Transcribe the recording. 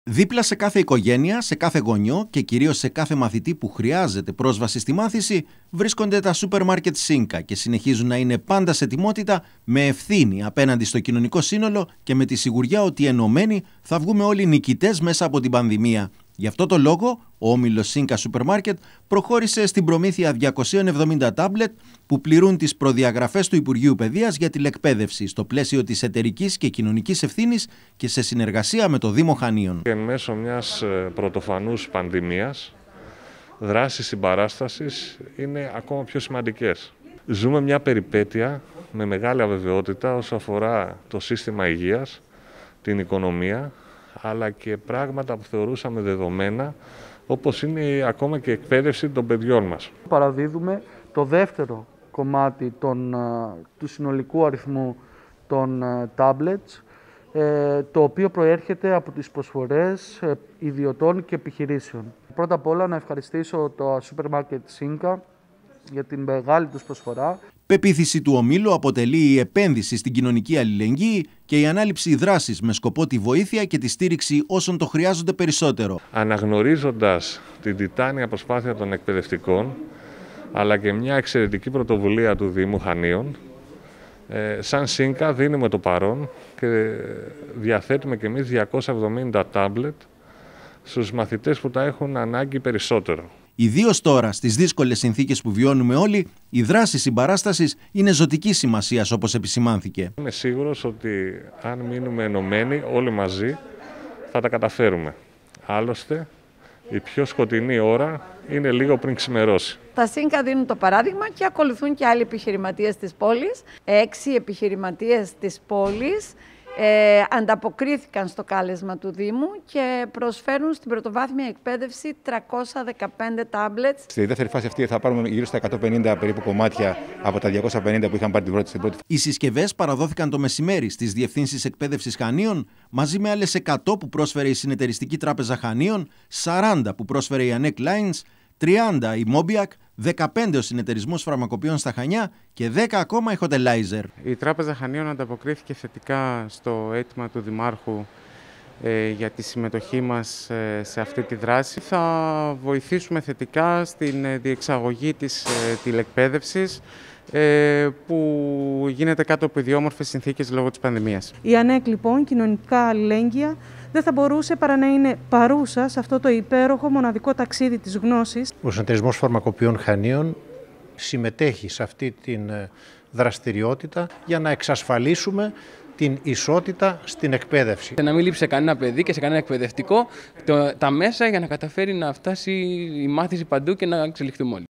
Δίπλα σε κάθε οικογένεια, σε κάθε γονιό και κυρίως σε κάθε μαθητή που χρειάζεται πρόσβαση στη μάθηση, βρίσκονται τα σούπερ μάρκετ Σίνκα και συνεχίζουν να είναι πάντα σε ετοιμότητα, με ευθύνη απέναντι στο κοινωνικό σύνολο και με τη σιγουριά ότι ενωμένοι θα βγούμε όλοι νικητές μέσα από την πανδημία. Γι' αυτό το λόγο, ο όμιλος Σίνκα Σούπερ Μάρκετ προχώρησε στην προμήθεια 270 τάμπλετ που πληρούν τις προδιαγραφές του Υπουργείου Παιδείας για τηλεκπαίδευση στο πλαίσιο της εταιρικής και κοινωνικής ευθύνης και σε συνεργασία με το Δήμο Χανίων. Εν μέσω μιας πρωτοφανούς πανδημίας, δράσεις συμπαράστασης είναι ακόμα πιο σημαντικές. Ζούμε μια περιπέτεια με μεγάλη αβεβαιότητα όσο αφορά το σύστημα υγείας, την οικονομία, αλλά και πράγματα που θεωρούσαμε δεδομένα, όπως είναι ακόμα και η εκπαίδευση των παιδιών μας. Παραδίδουμε το δεύτερο κομμάτι του συνολικού αριθμού των tablets, το οποίο προέρχεται από τις προσφορές ιδιωτών και επιχειρήσεων. Πρώτα απ' όλα να ευχαριστήσω το σούπερ μάρκετ Σίνκα για την μεγάλη τους προσφορά. Πεποίθηση του ομίλου αποτελεί η επένδυση στην κοινωνική αλληλεγγύη και η ανάληψη δράσης με σκοπό τη βοήθεια και τη στήριξη όσων το χρειάζονται περισσότερο. Αναγνωρίζοντας την τιτάνια προσπάθεια των εκπαιδευτικών, αλλά και μια εξαιρετική πρωτοβουλία του Δήμου Χανίων, σαν Σίνκα δίνουμε το παρόν και διαθέτουμε και εμείς 270 τάμπλετ στους μαθητές που τα έχουν ανάγκη περισσότερο. Ιδίως τώρα, στις δύσκολες συνθήκες που βιώνουμε όλοι, η δράση συμπαράστασης είναι ζωτικής σημασίας, όπως επισημάνθηκε. Είμαι σίγουρος ότι αν μείνουμε ενωμένοι όλοι μαζί θα τα καταφέρουμε. Άλλωστε, η πιο σκοτεινή ώρα είναι λίγο πριν ξημερώσει. Τα Σίνκα δίνουν το παράδειγμα και ακολουθούν και άλλοι επιχειρηματίες της πόλης. 6 επιχειρηματίες της πόλης ανταποκρίθηκαν στο κάλεσμα του Δήμου και προσφέρουν στην πρωτοβάθμια εκπαίδευση 315 τάμπλετς. Στη δεύτερη φάση αυτή θα πάρουμε γύρω στα 150 περίπου κομμάτια από τα 250 που είχαν πάρει στην πρώτη. Οι συσκευές παραδόθηκαν το μεσημέρι στις Διευθύνσεις Εκπαίδευσης Χανίων, μαζί με άλλες 100 που πρόσφερε η Συνεταιριστική Τράπεζα Χανίων, 40 που πρόσφερε η Ανέκ Lines, 30 η Mobiac, 15 ο Συνεταιρισμός Φαρμακοποιών στα Χανιά και 10 ακόμα η Hotelizer. Η Τράπεζα Χανίων ανταποκρίθηκε θετικά στο αίτημα του Δημάρχου για τη συμμετοχή μας σε αυτή τη δράση. Θα βοηθήσουμε θετικά στην διεξαγωγή της τηλεκπαίδευσης που γίνεται κάτω από ιδιόμορφες συνθήκες λόγω της πανδημίας. Η ΑΝΕΚ λοιπόν, κοινωνικά αλληλέγγυα, δεν θα μπορούσε παρά να είναι παρούσα σε αυτό το υπέροχο μοναδικό ταξίδι της γνώσης. Ο Συνεταιρισμός Φαρμακοποιών Χανίων συμμετέχει σε αυτή την δραστηριότητα για να εξασφαλίσουμε την ισότητα στην εκπαίδευση. Να μην λείψει σε κανένα παιδί και σε κανένα εκπαιδευτικό τα μέσα για να καταφέρει να φτάσει η μάθηση παντού και να εξελιχθούμε όλοι.